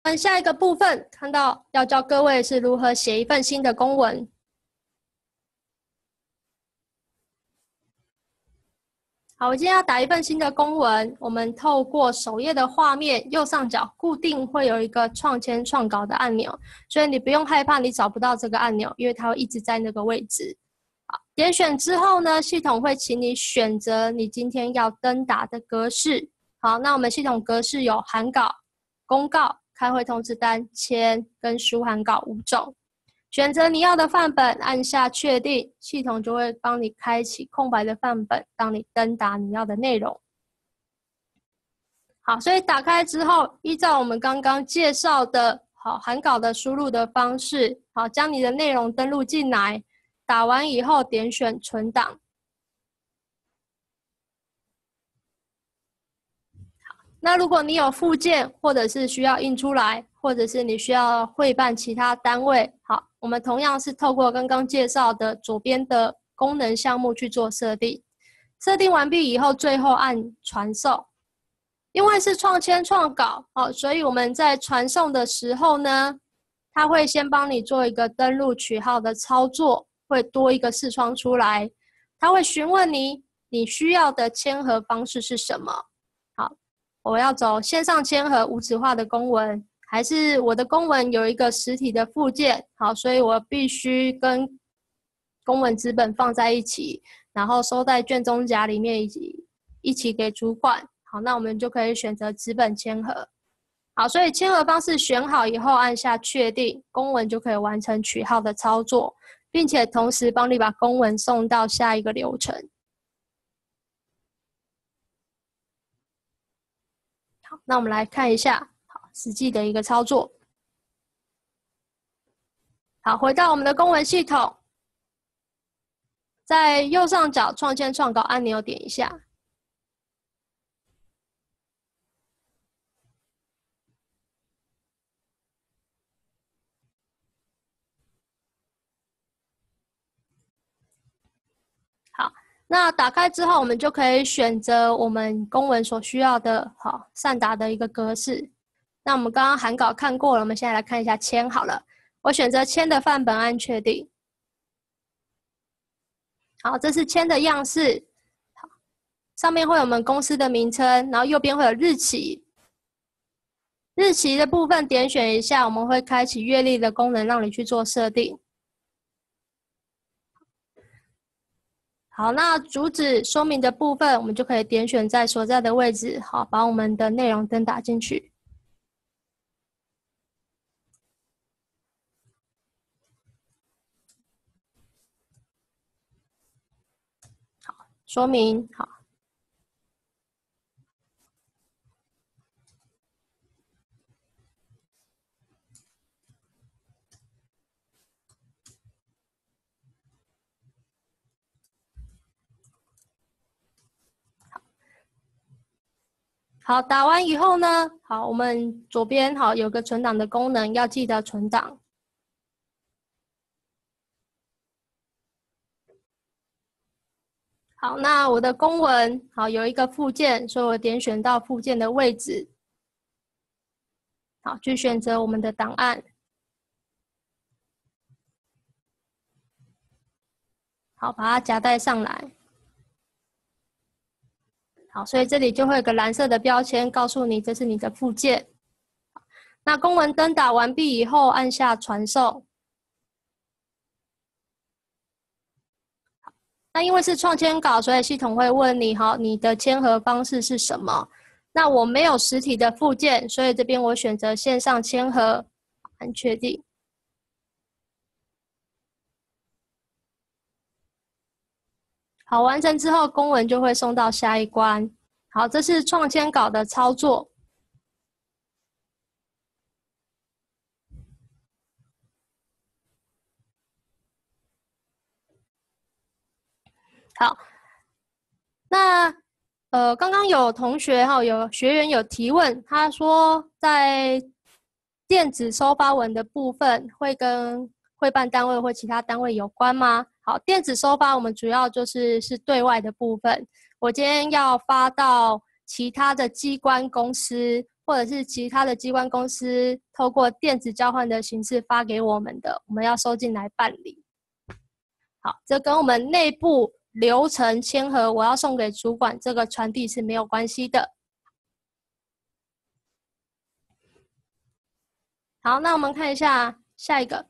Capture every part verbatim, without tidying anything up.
下一个部分看到要教各位是如何写一份新的公文。好，我今天要打一份新的公文，我们透过首页的画面右上角固定会有一个创签创稿的按钮，所以你不用害怕你找不到这个按钮，因为它会一直在那个位置。好，点选之后呢，系统会请你选择你今天要登打的格式。好，那我们系统格式有函稿、公告、开会通知单、签跟书函稿五种。选择你要的范本，按下确定，系统就会帮你开启空白的范本，让你登打你要的内容。好，所以打开之后，依照我们刚刚介绍的好函稿的输入的方式，好，将你的内容登录进来。打完以后，点选存档。那如果你有附件，或者是需要印出来，或者是你需要汇办其他单位，好，我们同样是透过刚刚介绍的左边的功能项目去做设定。设定完毕以后，最后按传送。因为是创签创稿，哦，所以我们在传送的时候呢，它会先帮你做一个登录取号的操作，会多一个视窗出来，它会询问你你需要的签核方式是什么。好，我要走线上签核无纸化的公文，还是我的公文有一个实体的附件，好，所以我必须跟公文纸本放在一起，然后收在卷宗夹里面一起一起给主管。好，那我们就可以选择纸本签核。好，所以签核方式选好以后，按下确定，公文就可以完成取号的操作，并且同时帮你把公文送到下一个流程。好，那我们来看一下好实际的一个操作。好，回到我们的公文系统，在右上角创签创稿按钮点一下。好，那打开之后，我们就可以选择我们公文所需要的好善打的一个格式。那我们刚刚函稿看过了，我们现在来看一下签好了。我选择签的范本，按确定。好，这是签的样式。好，上面会有我们公司的名称，然后右边会有日期。日期的部分点选一下，我们会开启月历的功能，让你去做设定。好，那主旨说明的部分，我们就可以点选在所在的位置，好，把我们的内容登打进去。好，说明好。好，打完以后呢，好，我们左边好有个存档的功能，要记得存档。好，那我的公文好有一个附件，所以我点选到附件的位置，好，去选择我们的档案。好，把它夹带上来。好，所以这里就会有个蓝色的标签，告诉你这是你的附件。那公文登打完毕以后，按下传送。那因为是创签稿，所以系统会问你，好，你的签核方式是什么？那我没有实体的附件，所以这边我选择线上签核，按确定。好，完成之后，公文就会送到下一关。好，这是创签稿的操作。好，那呃，刚刚有同学哈，有学员有提问，他说在电子收发文的部分会跟会办单位或其他单位有关吗？好，电子收发我们主要就是是对外的部分。我今天要发到其他的机关公司， 或者是其他的机关公司透过电子交换的形式发给我们的，我们要收进来办理。好，这跟我们内部流程签核，我要送给主管这个传递是没有关系的。好，那我们看一下下一个。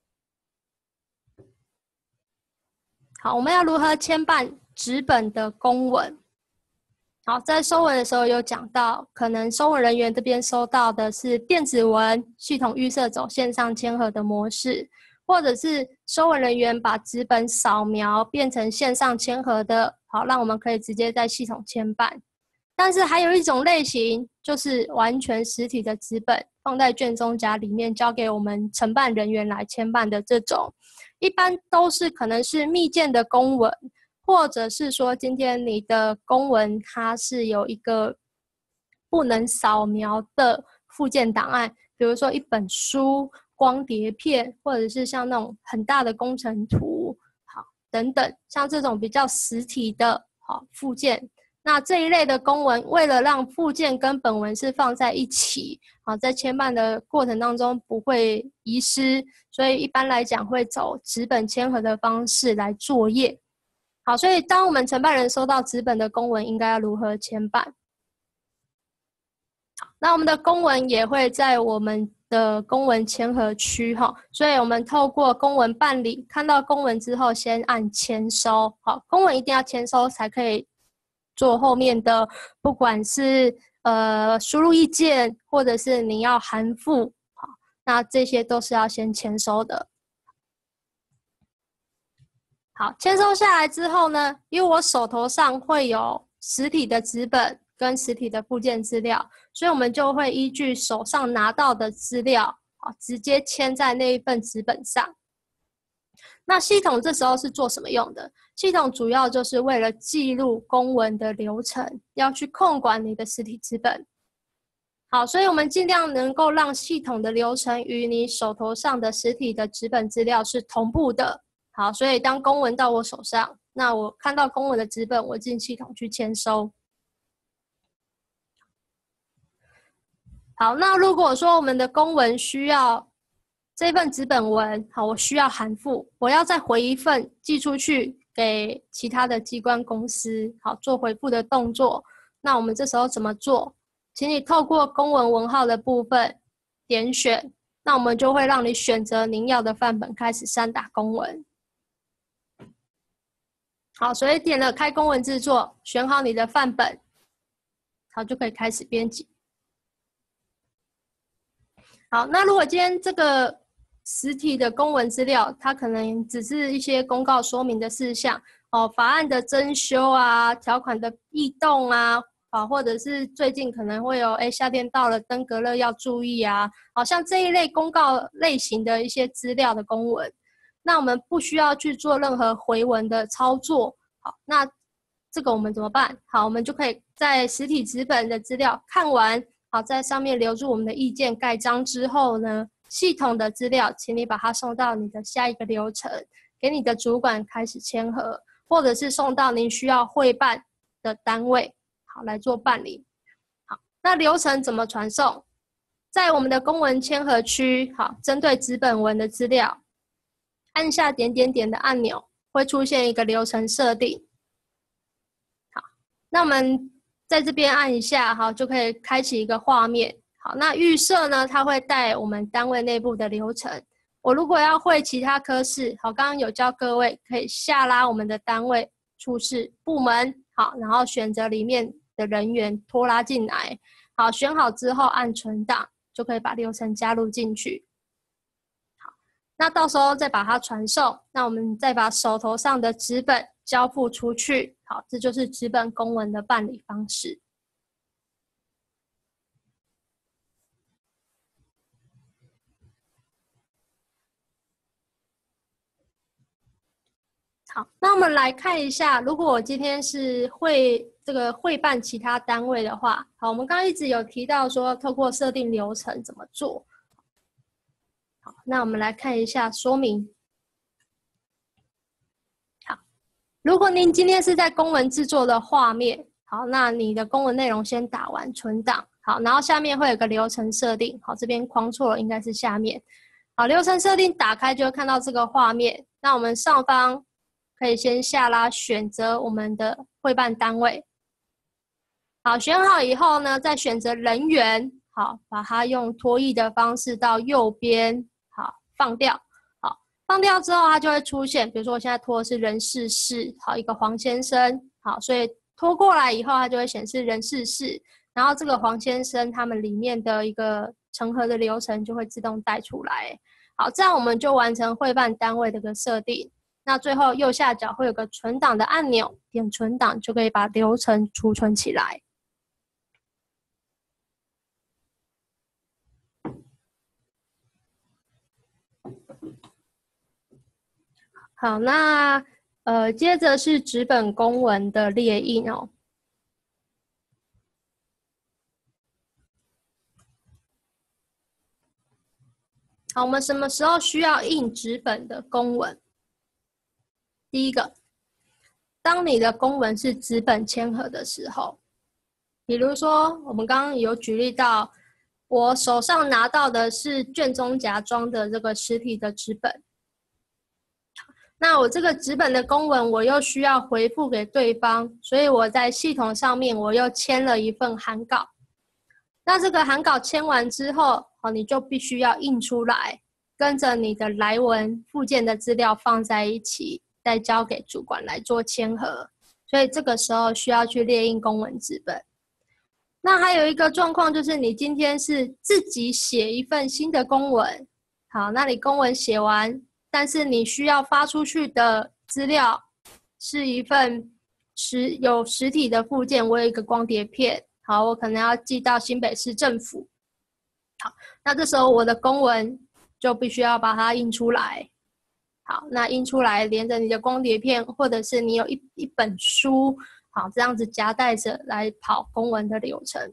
好，我们要如何签办纸本的公文？好，在收文的时候有讲到，可能收文人员这边收到的是电子文，系统预设走线上签核的模式，或者是收文人员把纸本扫描变成线上签核的，好，让我们可以直接在系统签办。但是还有一种类型，就是完全实体的纸本放在卷宗夹里面，交给我们承办人员来签办的这种，一般都是可能是密件的公文，或者是说今天你的公文它是有一个不能扫描的附件档案，比如说一本书、光碟片，或者是像那种很大的工程图，好，等等，像这种比较实体的好附件。那这一类的公文，为了让附件跟本文是放在一起，好，在签办的过程当中不会遗失，所以一般来讲会走纸本签核的方式来作业。好，所以当我们承办人收到纸本的公文，应该要如何签办？好，那我们的公文也会在我们的公文签核区哈，所以我们透过公文办理，看到公文之后先按签收。好，公文一定要签收才可以做后面的，不管是呃输入意见，或者是你要函复，好，那这些都是要先签收的。好，签收下来之后呢，因为我手头上会有实体的纸本跟实体的附件资料，所以我们就会依据手上拿到的资料，好，直接签在那一份纸本上。那系统这时候是做什么用的？系统主要就是为了记录公文的流程，要去控管你的实体纸本。好，所以我们尽量能够让系统的流程与你手头上的实体的纸本资料是同步的。好，所以当公文到我手上，那我看到公文的纸本，我进系统去签收。好，那如果说我们的公文需要这份纸本文，好，我需要函复，我要再回一份寄出去给其他的机关公司，好，做回复的动作。那我们这时候怎么做？请你透过公文文号的部分点选，那我们就会让你选择您要的范本，开始删打公文。好，所以点了开公文制作，选好你的范本，好，就可以开始编辑。好，那如果今天这个实体的公文资料，它可能只是一些公告说明的事项哦，法案的增修啊，条款的异动啊，啊，或者是最近可能会有，哎，夏天到了，登革热要注意啊，好像这一类公告类型的一些资料的公文，那我们不需要去做任何回文的操作。好，那这个我们怎么办？好，我们就可以在实体纸本的资料看完。好，在上面留住我们的意见盖章之后呢，系统的资料，请你把它送到你的下一个流程，给你的主管开始签核，或者是送到您需要汇办的单位，好，来做办理。好，那流程怎么传送？在我们的公文签核区，好，针对纸本文的资料，按下点点点的按钮，会出现一个流程设定。好，那我们在这边按一下，好，就可以开启一个画面。好，那预设呢，它会带我们单位内部的流程。我如果要汇其他科室，好，刚刚有教各位可以下拉我们的单位、处室、部门，好，然后选择里面的人员拖拉进来。好，选好之后按存档，就可以把流程加入进去。好，那到时候再把它传送，那我们再把手头上的纸本交付出去。好，这就是纸本公文的办理方式。好，那我们来看一下，如果我今天是会这个会办其他单位的话，好，我们刚刚一直有提到说，透过设定流程怎么做。好，那我们来看一下说明。好，如果您今天是在公文制作的画面，好，那你的公文内容先打完存档。 好，然后下面会有个流程设定，好，这边框错了，应该是下面。好，流程设定打开就会看到这个画面。那我们上方可以先下拉选择我们的会办单位。好，选好以后呢，再选择人员，好，把它用拖曳的方式到右边，好，放掉。好，放掉之后它就会出现，比如说我现在拖的是人事室，好，一个黄先生，好，所以拖过来以后它就会显示人事室，然后这个黄先生他们里面的一个成盒的流程就会自动带出来。好，这样我们就完成会办单位的一个设定。那最后右下角会有个存档的按钮，点存档就可以把流程储存起来。好，那呃，接着是纸本公文的列印哦。好，我们什么时候需要印纸本的公文？第一个，当你的公文是纸本签合的时候，比如说我们刚刚有举例到，我手上拿到的是卷宗夹装的这个实体的纸本。那我这个纸本的公文，我又需要回复给对方，所以我在系统上面我又签了一份函稿。那这个函稿签完之后，哦，你就必须要印出来，跟着你的来文附件的资料放在一起，再交给主管来做签核。所以这个时候需要去列印公文纸本。那还有一个状况就是，你今天是自己写一份新的公文，好，那你公文写完。但是你需要发出去的资料是一份实有实体的附件，我有一个光碟片，好，我可能要寄到新北市政府，好，那这时候我的公文就必须要把它印出来，好，那印出来连着你的光碟片，或者是你有一一本书，好，这样子夹带着来跑公文的流程。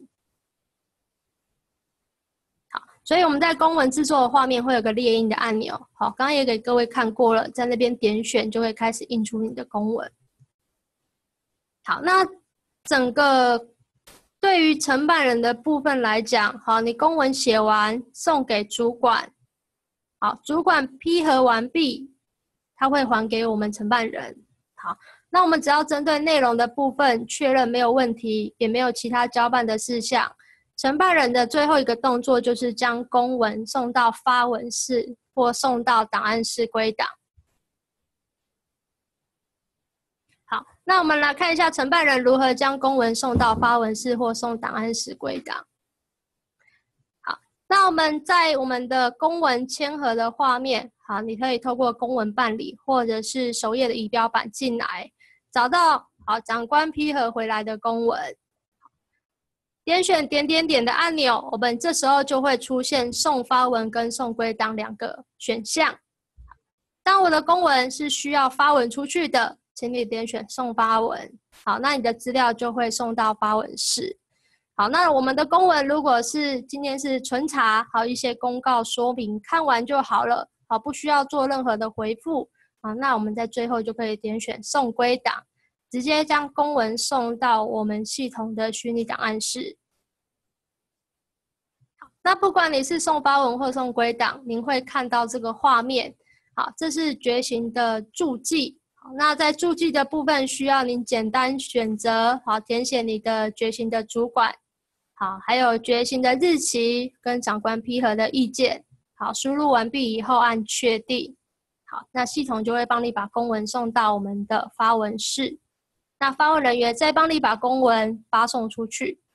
所以我们在公文制作的画面会有个列印的按钮，好，刚刚也给各位看过了，在那边点选就会开始印出你的公文。好，那整个对于承办人的部分来讲，好，你公文写完送给主管，好，主管批核完毕，他会还给我们承办人。好，那我们只要针对内容的部分确认没有问题，也没有其他交办的事项。承办人的最后一个动作就是将公文送到发文室或送到档案室归档。好，那我们来看一下承办人如何将公文送到发文室或送档案室归档。好，那我们在我们的公文签核的画面，好，你可以透过公文办理或者是首页的仪表板进来，找到好长官批核回来的公文。点选点点点的按钮，我们这时候就会出现送发文跟送归档两个选项。当我的公文是需要发文出去的，请你点选送发文。好，那你的资料就会送到发文室。好，那我们的公文如果是今天是纯查，好，一些公告说明看完就好了，好，不需要做任何的回复。好，那我们在最后就可以点选送归档。直接将公文送到我们系统的虚拟档案室。那不管你是送发文或送归档，您会看到这个画面。好，这是觉醒的注记。好，那在注记的部分，需要您简单选择，好，填写你的觉醒的主管，好，还有觉醒的日期跟长官批核的意见。好，输入完毕以后按确定。好，那系统就会帮你把公文送到我们的发文室。那发文人员再帮你把公文发送出去。